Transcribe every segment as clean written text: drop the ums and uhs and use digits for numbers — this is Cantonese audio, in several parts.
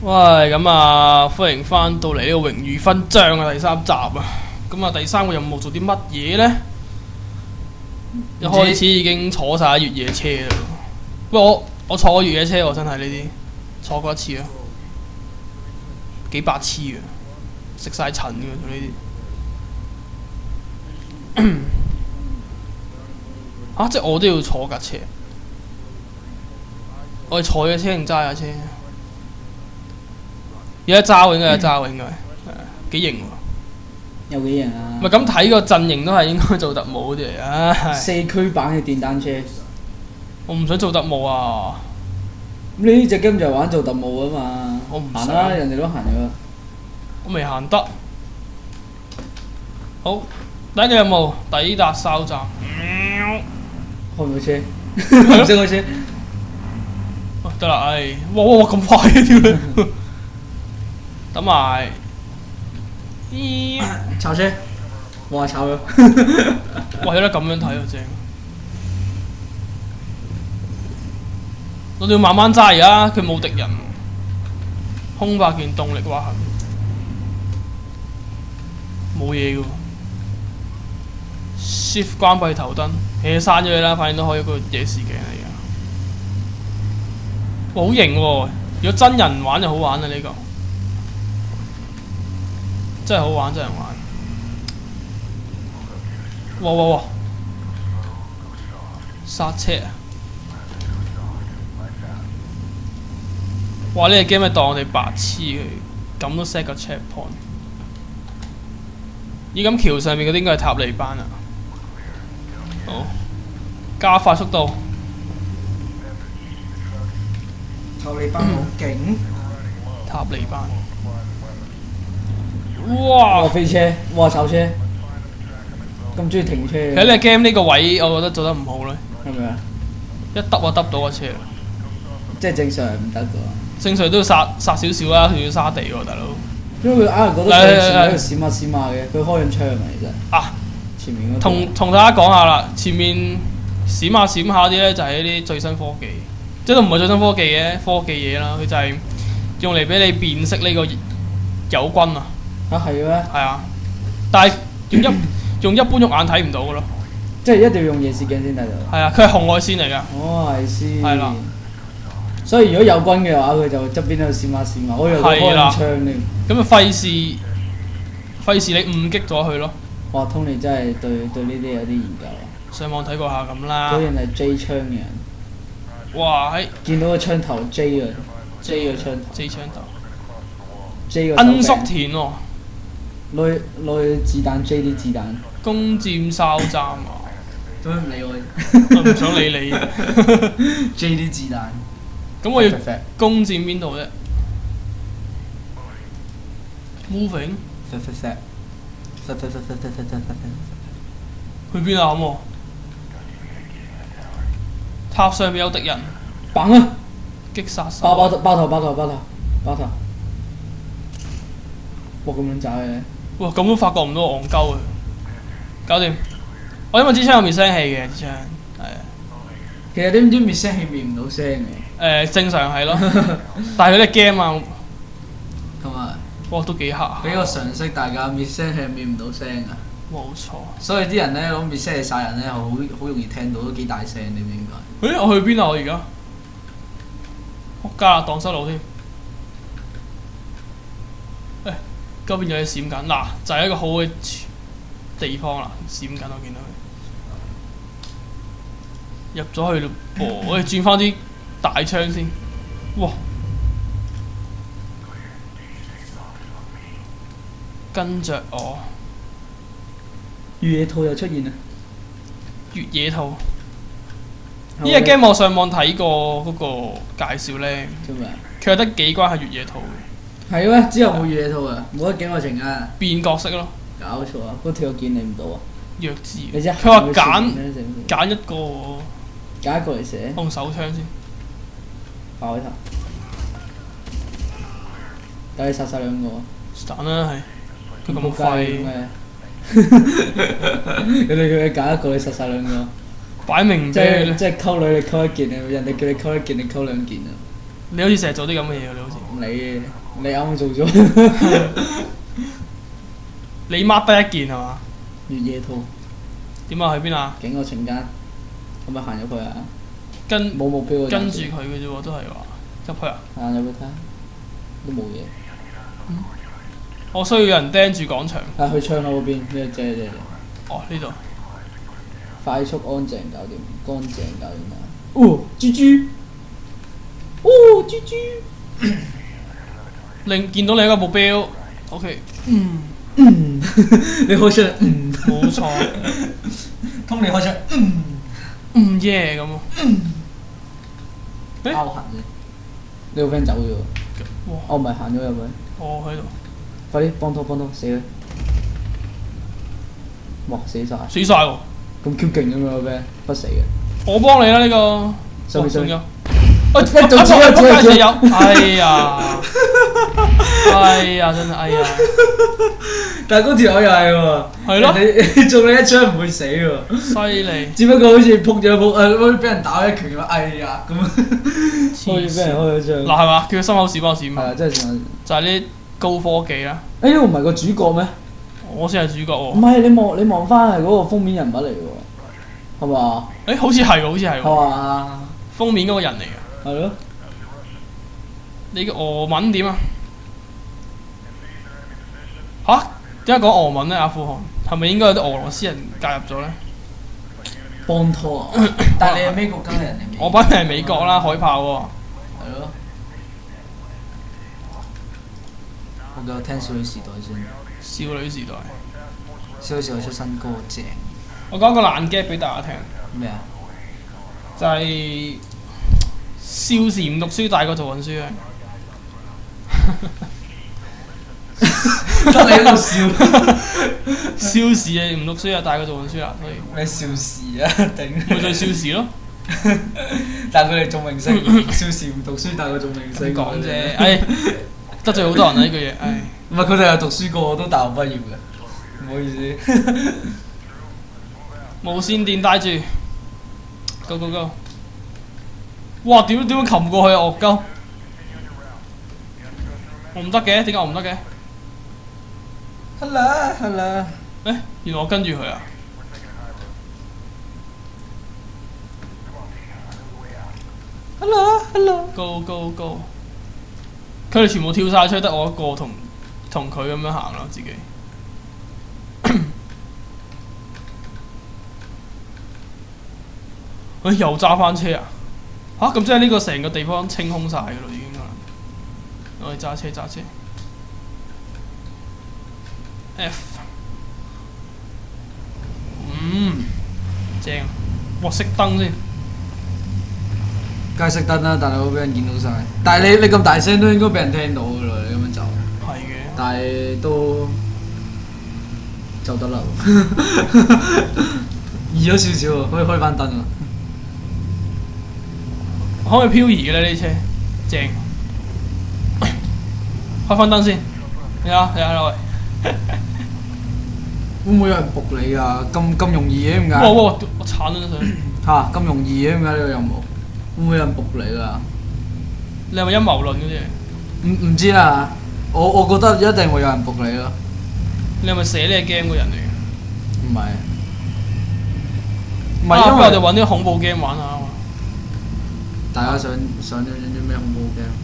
喂，咁啊，歡迎翻到嚟呢個榮譽勳章嘅第3集啊！咁啊，第3個任務做啲乜嘢呢？一開始已經坐晒越野車啦。不過我坐過越野車喎，真係呢啲坐過一次啊，幾白痴嘅，食晒塵嘅做呢啲。啊！即係我都要坐架車，我係坐嘅車定揸架車？有得揸喎，應該有得揸喎，應該幾型喎。 有幾型啊？ 唔係咁睇個陣營都係應該做特務嗰啲嚟啊 ！4驅版嘅電單車， 我唔想做特務啊！ 咁你呢隻 game 就係玩做特務啊嘛。 我唔想行啦，人哋都行咗。 我未行得。好，第一個任務抵達哨站。 開唔到車，唔識開車。 得啦，唉，哇咁快嘅條咧！等埋， 炒車，哇炒咗！ 哇有得咁樣睇啊正！我哋要慢慢揸而家，佢冇敵人，空白件動力劃痕，冇嘢嘅喎。Shift 關閉頭燈，刪咗佢啦，反正都可以一個夜視鏡嚟嘅。哇好型喎！如果真人玩就好玩啊呢個。真係好玩，真係玩！哇！剎車啊！哇！呢個 game 咪當我哋白痴嘅，咁都 set 個 checkpoint。咦？咁橋上面嗰啲應該係塔利班啊！好，加快速度。 塔利班好勁！ 塔利班。哇！ 飛車，哇炒車，咁中意停車。 其實呢個 game 呢個位，我覺得做得唔好咧。 係咪啊？ 一揼就揼到個車。 即係正常唔得㗎。 正常都要殺少少啦，佢要沙地喎，大佬。 因為佢硬係覺得上前喺度閃下閃下嘅，佢開緊槍啊其實。啊！前面嗰同大家講下啦，前面閃下閃下啲咧就係一啲最新科技，即係都唔係最新科技嘅科技嘢啦，佢就係用嚟俾你辨識呢個友軍啊。 啊係咩？ 係啊，但係用一般肉眼睇唔到嘅咯。 即係一定要用夜視鏡先睇到。 係啊，佢係紅外線嚟㗎。 哦，係先。 係啦。 所以如果有軍嘅話，佢就側邊喺度閃下閃下，我以為佢開緊槍添。 咁啊費事你誤擊咗佢咯。 哇，Tony真係對呢啲有啲研究啊！ 上網睇過下咁啦。 果然係 J 槍嘅人。 哇！ 見到個槍頭 J 啊 ，J 個槍頭。 J 槍頭。 J 個。 罌粟田喎。 攞子彈 J 啲子彈。 攻佔哨站啊！ 做咩唔理我？ 我唔想理你。 J 啲子彈。 咁我要攻佔邊度啫 ？Moving。去邊啊？咁塔上面有敵人。 砰啊！ 擊殺手。 爆頭！哇！咁樣炸嘅。 哇！咁都發覺唔到我戇鳩嘅。搞掂。我因為支槍有滅聲器嘅支槍，係啊。 其實你唔知滅聲器滅唔到聲嘅。 正常係咯，但係佢啲 game 啊。 同埋。 哇！都幾黑。 俾個常識大家，滅聲器係滅唔到聲㗎。 冇錯。 所以啲人咧攞滅聲器殺人咧，好容易聽到，都幾大聲，你唔知點解？ 我去邊啊？我而家。仆街啦，蕩失路添。嗰邊有嘢閃緊，嗱就係一個好嘅地方啦，閃緊我見到佢。入咗去咯噃，我哋轉翻啲大槍先。哇！跟着我。越野兔又出現啦！越野兔。呢隻 game 我上網睇過嗰個介紹咧，佢有得幾關係越野兔嘅。 係咩？之後冇越野兔啊，冇得境愛情啊。 變角色咯。 搞錯啊！嗰條我見你唔到啊。 弱智。 佢話揀一個喎。 揀一個嚟寫。 用手槍先。 爆佢頭。等你殺晒兩個。 彈啦係。佢咁廢。 人哋叫你揀一個，你殺晒兩個。 擺明即係溝女，你溝一件啊！人哋叫你溝一件，你溝兩件啊！ 你好似成日做啲咁嘅嘢喎，你好似。 你啱啱做咗。 你 mark 得一件係嘛？ 越野兔。 點啊？去邊啊？ 境外情間，可唔可以行入去啊？冇目標。 跟住佢嘅啫喎，都係話入去啊？ 行入去睇下，都冇嘢。 我需要有人盯住廣場。 去窗口嗰邊，呢隻。 哦，呢度。 快速安靜搞掂，乾淨搞掂啊！哦，豬豬。哦，豬豬。 見到你一個目標 ，OK。 你開出嚟。 冇錯。 通你開出。 耶咁啊！ 拗痕啫。你個 friend 走咗喎。我唔係行咗入去。 我喺度。 快啲幫拖死佢！哇，死晒喎！ 咁 Q 勁咁樣個 friend，不死嘅。 我幫你啦呢個。 仲有。 一做有。哎呀，真係哎呀！ 但係嗰條友又係喎。係咯。你中你一槍唔會死喎。 犀利。 只不過好似撲咗好似俾人打一拳咁，哎呀咁。好似俾人開咗槍。 嗱係嘛？叫佢心口屎幫屎。 係啊，真係就係啲高科技啦。 呢個唔係個主角咩？ 我先係主角喎。 唔係你望翻係嗰個封面人物嚟喎，係嘛？ 好似係喎，好似係喎。 係嘛？ 封面嗰個人嚟嘅。係咯。你嘅俄文點啊？嚇？點解講俄文咧？阿富汗係咪應該有啲俄羅斯人介入咗咧？ 幫拖啊！但係你係咩國家人嚟？ 我班係美國啦，海豹喎。 係咯。我繼續聽少女時代先。 少女時代。 少女時代出新歌正。 我講個爛 gag 俾大家聽。 咩啊？ 就係少時唔讀書，大個做運輸啊！ 得你喺度笑。 少時啊，唔讀書啊，大個做運輸啊，所以。 咩少時啊？頂！ 咪就係少時咯。 但係佢哋做明星，少時唔讀書，大個做明星。 講啫，得罪好多人啊！呢句嘢， 唔係佢哋有讀書過，我都大學畢業嘅，唔好意思。 無線電帶住 ，go go go！ 哇！點樣擒過去啊？惡鳩！我唔得嘅，點解我唔得嘅 ？Hello， 原來我跟住佢啊 ！Hello，go go go！ 佢哋全部跳晒出去，得我一個同佢咁樣行咯，自己。又揸翻車啊！咁即係呢個成個地方清空晒㗎咯，已經可能。我哋揸車。F。正。哇！熄燈先。 梗係熄燈啦，但係會俾人見到晒。但係你咁大聲都應該俾人聽到㗎啦，你咁樣走。 係嘅。 但係都走得啦。易咗少少喎，可以開翻燈啊！ 可唔可以漂移嘅咧？呢車正，開翻燈先。你睇喂， 會唔會有人仆你啊？咁容易嘅點解？ 哇！我鏟咗上去。 嚇！咁容易嘅點解呢個任務？會唔會有人仆你㗎？ 你係咪陰謀論嗰啲？ 唔知啊！我覺得一定會有人仆你咯。 你係咪寫呢個 game 嘅人嚟嘅？ 唔係。 唔係因為我哋揾啲恐怖 game 玩下啊嘛。 大家想咗啲咩恐怖 game？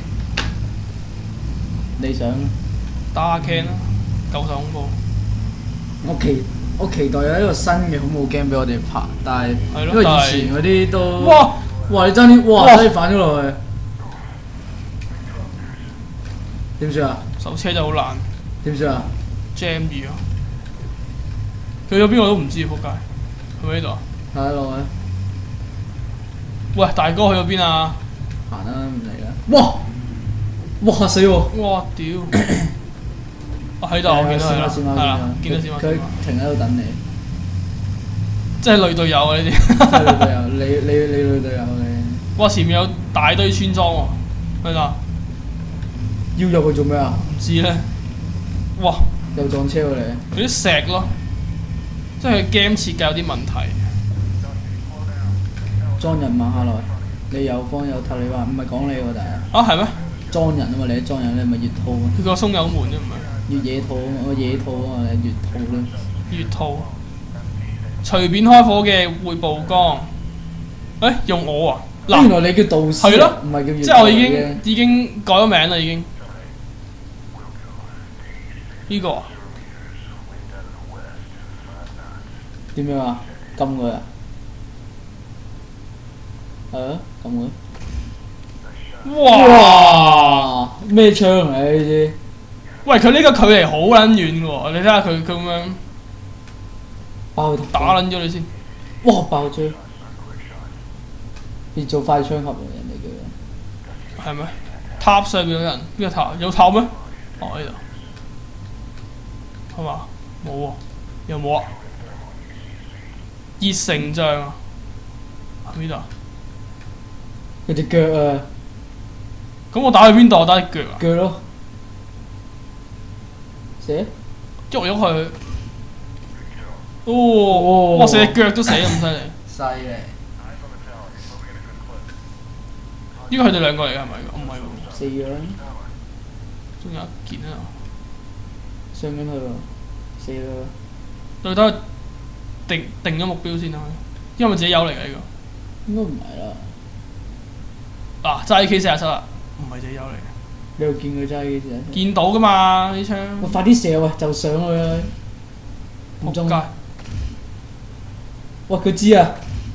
你想？ 打下 can 啦，夠晒恐怖。 我期待有一個新嘅恐怖 game 俾我哋拍，但係因為以前嗰啲都哇你爭啲真係反咗落去，點算啊？ 手車就好難。 點算啊 ？jam 住啊！去咗邊我都唔知，仆街。係咪呢度啊？ 睇下落去。 喂，大哥去咗邊啊？ 行啦，唔嚟啦！哇嚇死我！ 哇屌！喺度，我見到佢啦，係啦，見到佢停喺度等你。 即係類隊友啊！呢啲。 真係類隊友，你類隊友你。 哇！前面有大堆村莊喎，喺度。 要入去做咩啊？ 唔知咧。哇！ 又撞車喎你。 嗰啲石咯，即係佢 game 設計有啲問題。 裝人馬下來。 你右方有塔利班，唔係講你喎，但係啊係咩？ 裝人啊嘛，你係裝人，你係咪月兔啊？ 佢個松友門啫，唔係月野兔啊嘛，我野兔啊嘛，你係月兔咧。 月兔。隨便開火嘅會曝光。用我啊！嗱， 原來你叫導師啊， 係咯唔係叫月兔即係我嘅已經改咗名啦，已經。呢個啊點樣啊？撳佢啊？係啊，撳佢。 哇！ 哇！咩槍嚟啊？呢啲喂，佢呢個距離好撚遠嘅喎，你睇下佢咁樣爆頭打撚咗你先。 哇！爆槍，變做快槍俠喎，人哋叫係咩？塔上面有人，邊個塔？有塔咩？哦，呢度係嘛？冇喎，有冇啊？熱成像啊！喺邊度啊？ 佢隻腳啊， 咁我打去邊度？我打你腳啊！ 腳咯，射喐嚟喐去。哦！哇！成隻腳都死咁犀利。 犀利， 呢個佢哋兩個嚟嘅係咪？唔係喎， 四樣， 仲有一件啊！ 上緊去喎，四個， 對，等佢定咗目標先啦。因為自己有嚟嘅呢應該唔係啦。 個。嗱，揸 AK47啦，唔係自己有嚟嘅。 你又見佢揸幾時啊？ 見到噶嘛呢槍？ 喂，快啲射喂，就上去啦！唔中仆街！ 哇！佢知啊！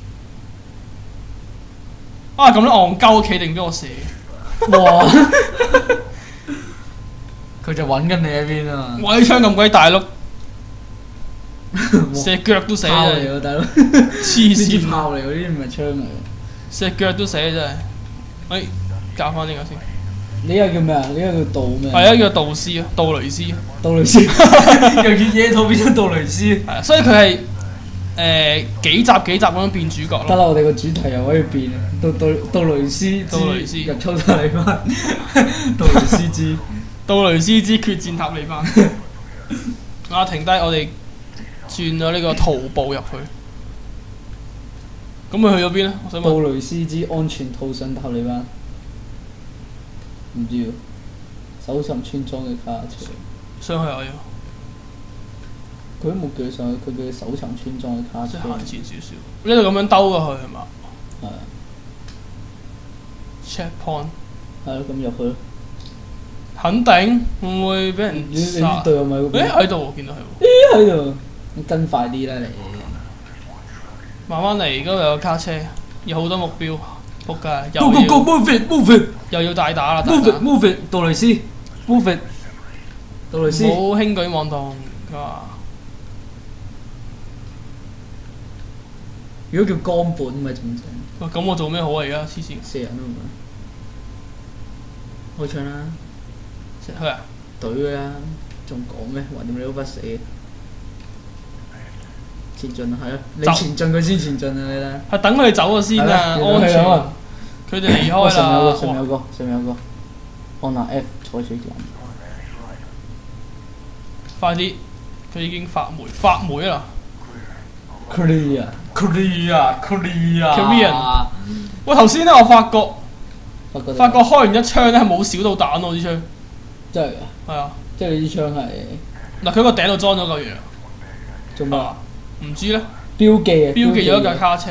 啊咁樣戇鳩企定俾我射。 哇！佢就揾緊你喺邊啊！ 哇！呢槍咁鬼大碌，射腳都死炮嚟真係， 喎，大佬！ 黐呢支線！ 炮嚟喎，呢啲唔係槍嚟喎。 射腳都死真係。教翻呢個先。 呢個叫咩啊？呢個叫杜咩？ 係啊，叫導師啊，杜雷斯。 杜蕾斯，由越野兔變咗杜蕾斯。 係啊，所以佢係幾集咁樣變主角咯。 得啦，我哋個主題又可以變啊！杜蕾斯之杜蕾斯日操塔利班，杜蕾斯之杜雷斯之決戰塔利班。停低，我哋轉咗呢個徒步入去。咁佢去咗邊咧？我想問。 杜蕾斯之安全套上塔利班，唔知喎。搜尋村莊嘅卡車， 上去我要， 佢都冇叫你上去，佢叫你搜尋村莊嘅卡車。 即係行前少少。呢度咁樣兜過去係嘛係啊， ？Checkpoint 係咯，咁入去咯。 肯定會唔會俾人你殺啲？隊友咪嗰邊？ 喺度喎，見到係喎。 咦喺度，咁跟快啲啦你。 慢慢嚟，嗰度有卡車，有好多目標，仆街， Go go go move it move it 又要大打啦，大 move 打 it move it 杜蕾斯 move it 杜蕾斯。 冇輕舉妄動㗎嘛。 如果叫岡本咪仲正， 喂，咁我做咩好啊？而家黐線， 射人都唔係。開槍啦， 食佢啊！ 懟佢啦，仲講咩？橫掂你都不死嘅。前進啊，係啊，你走前進佢先前進啊，你睇。 係等佢哋走咗先啊，安全。佢哋離開哇！上面有個， 啦。 上面有個，上面有個。按下 F 採取人。 快啲！佢已經發霉啦。 Clear。 Korean 喂，頭先咧我發覺開完一槍咧係冇少到彈喎，支槍。 真係㗎， 係啊， 即係你支槍係嗱佢個頂度裝咗嚿嘢， 做咩？ 唔知咧， 標記啊！ 標記咗一架卡車。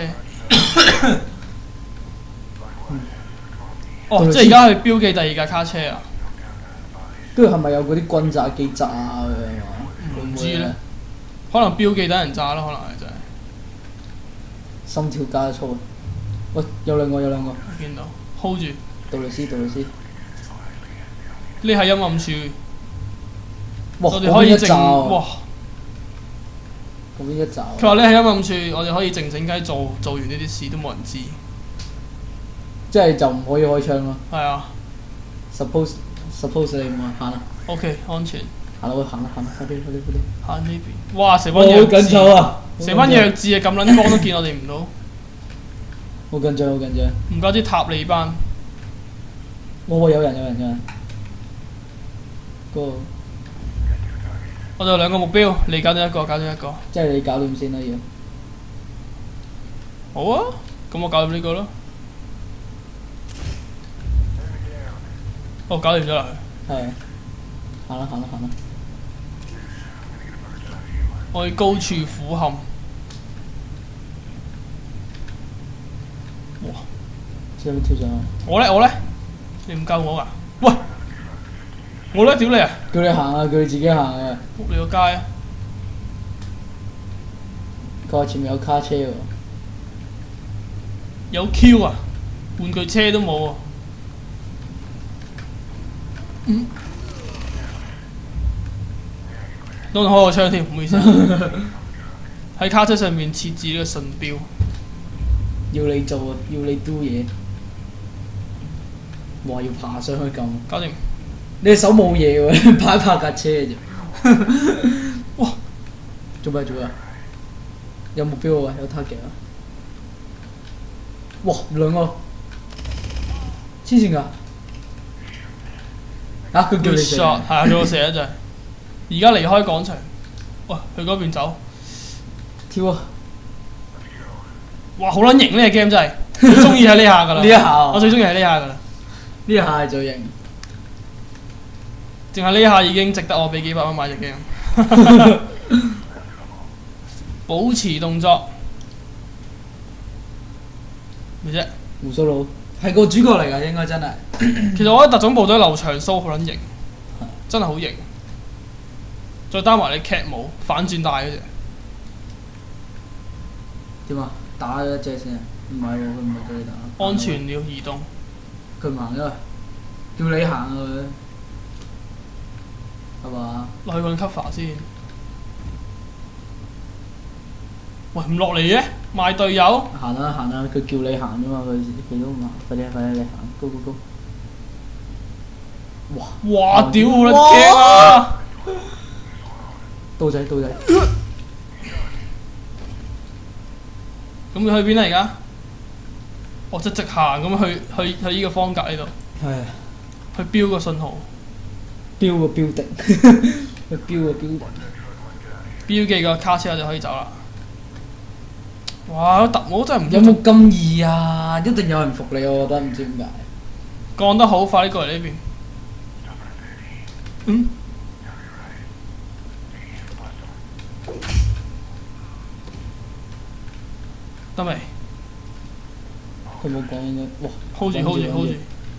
哦，即係而家係標記第二架卡車啊？ 跟住係咪有嗰啲轟炸機炸佢啊？ 唔知咧，可能標記等人炸啦，可能係真係。 心跳加速。喂，有兩個，有兩個。 見到 hold 住， 杜蕾斯，杜蕾斯。 匿喺陰暗處， 哇！ 我哋可以靜嗰邊一炸喎， 哇！ 嗰邊一炸喎。 佢話匿喺陰暗處，我哋可以靜靜雞做完呢啲事都冇人知。 即係就唔可以開槍咯。 係啊 Suppose 你唔行啦， ，OK 安全， 行啦，喂，行啦，行啦，快啲，快啲，快啲。 行呢邊。哇！成班我好弱智， 緊張啊！ 成班弱智啊！咁撚光都見我哋唔到， 好緊張，好緊張。 唔怪之塔利班。 哇！有人，有人，有人。嗰個我哋有兩個目標，你搞掂一個，搞掂一個。 即係你搞掂先啦，要。 好啊，咁我搞掂呢個咯。 哦，搞掂咗啦佢。 係。行啦行啦行啦。 我喺高處俯瞰。哇！ 跳上去。 我咧，你唔救我㗎？喂！我咧屌你啊！ 叫你行啊！叫你自己行啊！ 仆你個街啊！ 佢話前面有卡車喎。 有 Q 啊！玩具車都冇喎。當我開個窗添，唔好意思啊。喺卡車上面設置呢個信標。 要你做啊！要你 do 嘢。哇！要爬上去咁。 搞掂。 你隻手冇嘢喎，拍架車啫。 哇！ 做咩？有目標喎，有 target 啊！哇！兩個黐線㗎！啊！佢叫你 shot 係啊，叫我射一陣。而家離開廣場，喂，去嗰邊走。 跳啊！ 哇，好撚型呢個 game 真係，最中意係呢下㗎啦。 呢一下我最中意係呢下㗎啦。 呢下係最型。 淨係呢下已經值得我俾幾百蚊買隻 game。保持動作。咩啫？ 胡鬚佬係個主角嚟㗎，應該真係。 其實我覺得特種部隊留長須好撚型，真係好型。再擔埋你 cat 帽反轉戴嗰隻。 點啊？打咗一隻先啊？唔係喎，佢唔係叫你打。 安全了移動。 佢唔行啊！叫你行啊佢。係嘛？ 落去揾 cover 先。喂，唔落嚟嘅，賣隊友。 行啦行啦，佢叫你行啫嘛，佢都唔行。快啲你行，go go go！哇！ 哇！屌好撚驚啊！ 刀仔。 咁佢去邊啊？而家？我即直行咁去呢個方格呢度。 係。 去標個信號。 標個標定。去標個標定。 標記個卡車我就可以走啦。哇！特務真係唔有冇咁易啊？一定有人服你，我覺得唔知點解。 降得好，快啲過嚟呢邊。嗯？得未？ 佢冇講應該，哇 ！hold 住，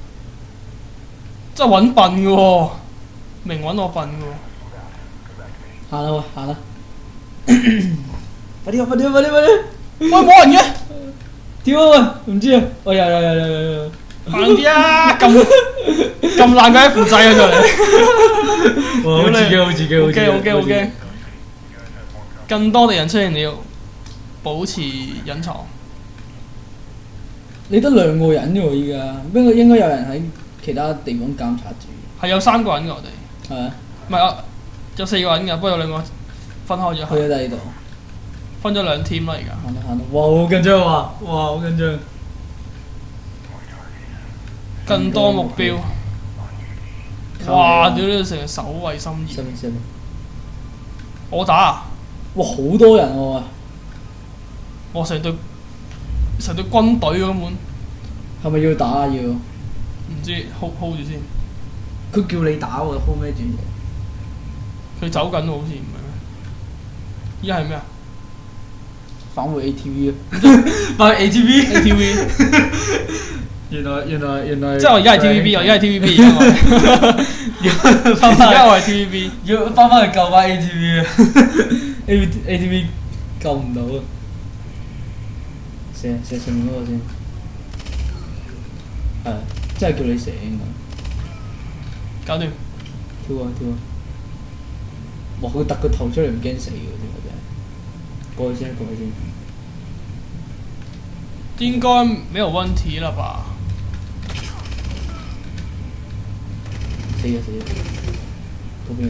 真係揾笨嘅喎，明揾我笨嘅喎。 行啦喂，行啦！快啲！ 喂，冇人嘅。 跳啊喂！唔知啊，我有。 慢啲啊！咁爛嘅 F 掣喺度嚟。 好自己。 好驚！更多敵人出現了，保持隱藏。 你得兩個人喎依家，應該有人喺其他地方監察住。 係有3個人㗎我哋。 係啊。 唔係啊，有4個人㗎，不過有2個分開咗。 去咗第二度。 分咗2 team 啦而家。 行啦！哇，好緊張啊！哇，好緊張。 更多目標。哇！屌你成日守衞森嚴。 上面。 我打啊！ 哇，好多人喎！ 我成隊軍隊根本。 係咪要打啊？要。 唔知 hold 住先。 佢叫你打喎，hold 咩轉嘢？ 佢走緊喎，好似唔係咩？依家係咩啊？ 返回 ATV 啊！返去 ATV。原來。 即係我而家係 TVB，我而家係 TVB 而家我係 TVB。 要翻去救翻 ATV 啊！ATV 救唔到啊！射上面嗰個先。係，真係叫你射應該。 搞掂。 跳啊！哇！佢突個頭出嚟唔驚死嘅喎，真係。過去先。 應該沒有問題了吧？ 死咗！嗰邊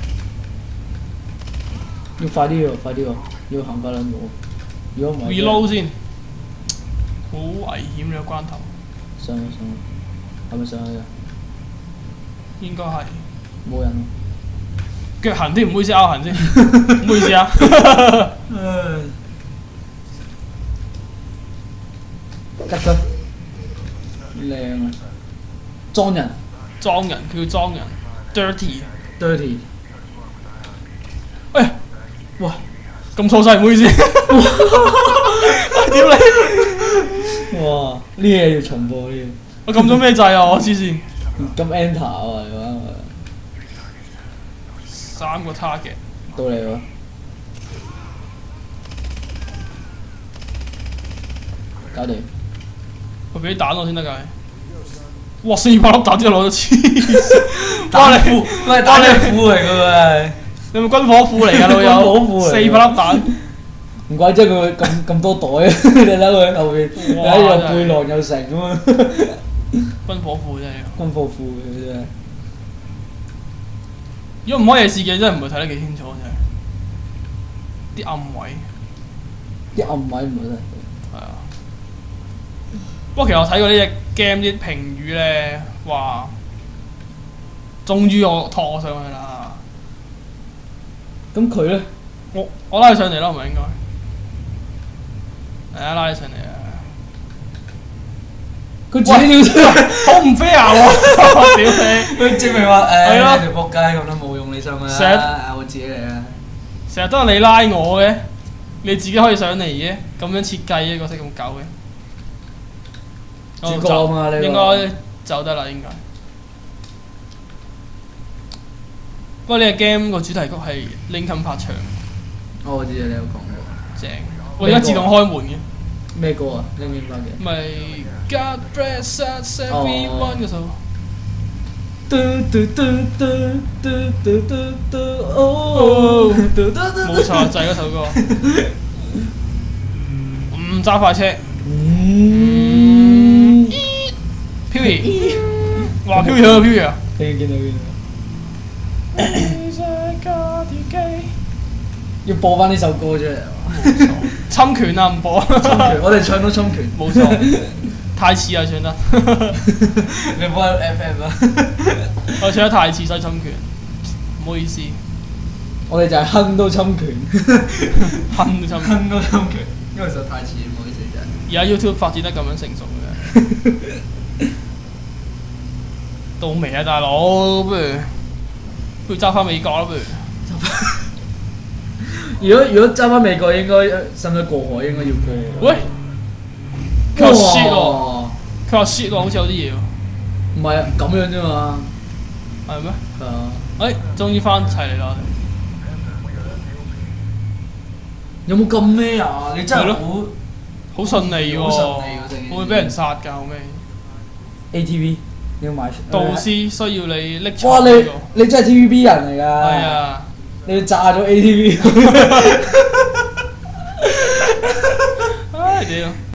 要快啲喎，要行快兩步。如果唔係 reload 先，好危險呢個關頭。 上，係咪上去啊？ 應該係。 冇人。 腳痕添，唔好意思拗痕先，唔好意思啊。吉佢。靚啊！裝人。 裝人，佢叫裝人 dirty。 dirty。 哎呀， 哇！ 咁錯晒，唔好意思。屌你！ 哇！呢嘢要重播呢我撳咗咩掣啊？我黐線。 個。咁 enter 啊，你話 3個 target。 到你喎。搞掂。 我俾啲蛋我先得㗎。哇！400粒蛋之後攞咗黐線。哇！你喂，打你褲嚟㗎喎！ 你係咪軍火庫嚟㗎老友？400粒蛋。 唔怪之佢咁多袋啊！你睇佢後邊，你睇又背囊又成咁啊！ 軍火庫真係。 軍火庫嘅真係。 如果唔開夜視鏡真係唔會睇得幾清楚真係。啲暗位。 啲暗位唔會睇。 係啊。不過其實我睇過呢隻 game 啲評語咧，話終於我拖我上去啦。 咁佢咧？ 我拉佢上嚟啦，係咪應該？係啊，拉你上嚟啊！ 佢自己跳出嚟， 好唔 fair 喎！屌你！ 佢證明話係咯你條仆街咁都冇用你上去成日啦，我自己嚟啊！ 成日都係你拉我嘅，你自己可以上嚟嘅，咁樣設計嘅角色咁狗嘅。 主角啊嘛，你話應該走得啦，應該。不過呢個 game 個主題曲係 Linkin Park 唱， 我知啊，你有講過。 正。我而家自動開門嘅。 咩歌啊？Linkin Park 嘅。 咪 God bless us everyone 嗰首。冇錯，就係嗰首歌。揸快車。飄移。哇！飄移啊！飄移啊！ 見到。要播翻呢首歌出嚟啊！ 侵權啊！唔播。 我哋唱到侵權。 冇錯，太似啊！唱得。 你播 FM 啊！ 我唱得太似，所以侵權。唔好意思。 我哋就係哼都侵權。 哼都侵權。 哼都侵權，因為實在太似，唔好意思真係。 而家 YouTube 發展得咁樣成熟嘅。到未啊，大佬？不如揸翻美國啦，不如。 如果揸翻美國，應該使唔使過海？應該要過。 喂！佢話 shit 喎，佢話 shit 喎，好似有啲嘢喎。 唔係啊，咁樣啫嘛。 係咩？ 係啊。 終於翻齊嚟啦！我哋有冇咁咩啊？你真係好順利喎。 好順利喎， 會唔會俾人殺㗎？後尾 ATV 你要買。 導師需要你拎出。 哇！你真係 TVB 人嚟㗎。 係啊。 你要炸咗 ATV。 唉屌！